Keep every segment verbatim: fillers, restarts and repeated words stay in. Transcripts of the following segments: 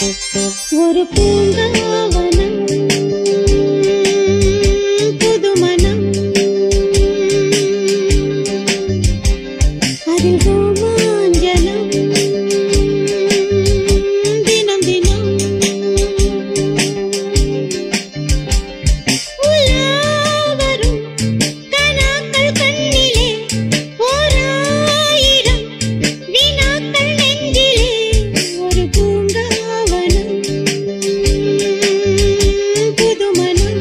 ஒரு பூங்காவனம் புதுமனம் அதில் ரோமாஞ்சனம் தினம் தினம் உலாவரும் கனாக்கள் கண்ணிலே ஓராயிரம் வினாக்கள் நெஞ்சிலே ஒரு பூங்காவனம் புதுமனம்.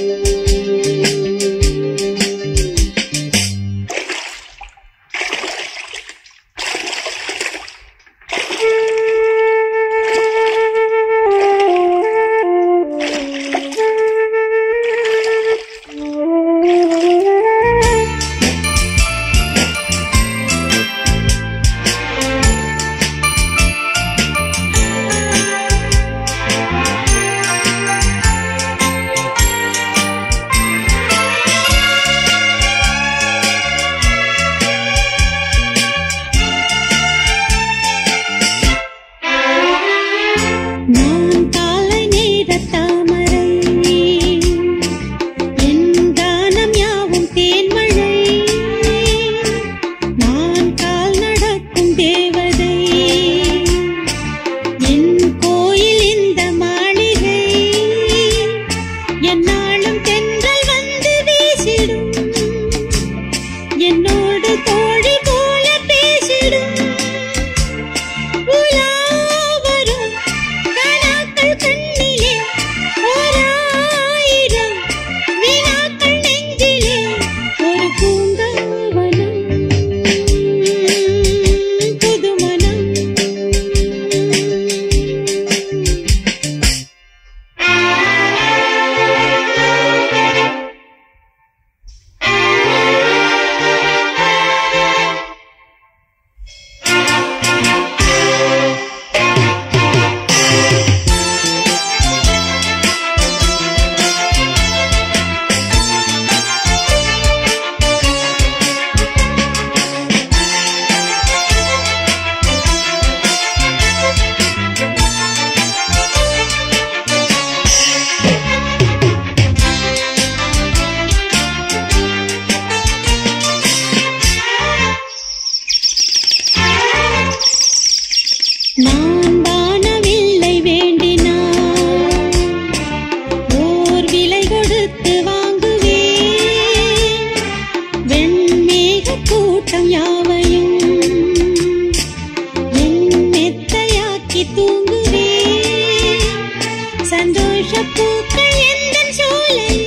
நான் காலை நேர தாமரை என் கானம் யாவும் தேன்மழை நான் கால் நடக்கும் தேவதை என் கோயில் இந்த மாளிகை என்னாலும் தென்றல் வந்து வீசிடும் என்னோடு தோழி போல பேசிடும் உலாவரும் கனாக்கள் கண்ணிலே ஓராயிரம் வினாக்கள் நெஞ்சிலே ஒரு பூங்காவனம் புதுமனம். நான் வானவில்லை வேண்டினான் ஓர் விலை கொடுத்து வாங்குவேன் வெண்மேக கூட்டம் யாவையும் என் மெத்தையாக்கி தூங்குவேன் சந்தோஷ பூக்கள் எந்தன் சோலையில்